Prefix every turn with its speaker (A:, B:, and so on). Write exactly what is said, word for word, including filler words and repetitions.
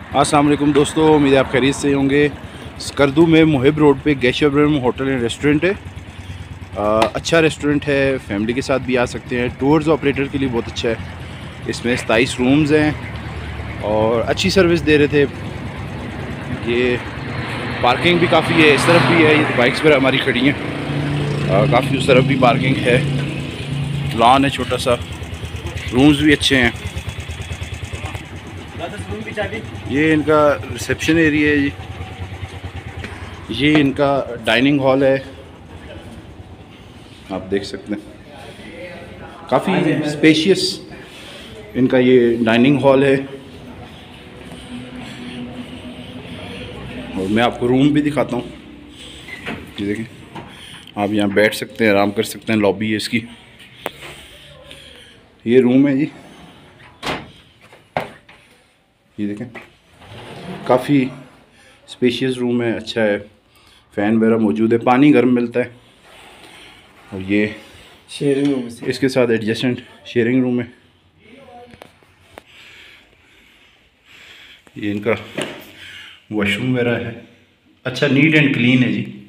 A: अस्सलाम वालेकुम दोस्तों, उम्मीद है आप खैरियत से होंगे। स्कर्दू में मुहिब रोड पे गैशब्रम होटल एंड रेस्टोरेंट है। आ, अच्छा रेस्टोरेंट है, फैमिली के साथ भी आ सकते हैं। टूर्स ऑपरेटर के लिए बहुत अच्छा है। इसमें सताईस रूम्स हैं और अच्छी सर्विस दे रहे थे। ये पार्किंग भी काफ़ी है, इस तरफ भी है। ये तो बाइक्स पर हमारी खड़ी हैं, काफ़ी उस तरफ भी पार्किंग है। लॉन है छोटा सा, रूम्स भी अच्छे हैं। ये इनका रिसेप्शन एरिया है जी। ये इनका डाइनिंग हॉल है, आप देख सकते हैं। काफ़ी स्पेशियस इनका ये डाइनिंग हॉल है। और मैं आपको रूम भी दिखाता हूँ। ये देखें, आप यहाँ बैठ सकते हैं, आराम कर सकते हैं। लॉबी है इसकी। ये रूम है जी। ये देखें, काफ़ी स्पेशियस रूम है, अच्छा है। फ़ैन वगैरह मौजूद है, पानी गर्म मिलता है। और ये
B: शेयरिंग रूम है,
A: इसके साथ एडजस्टेंट शेयरिंग रूम है। ये इनका वॉशरूम वगैरह है, अच्छा नीट एंड क्लीन है जी।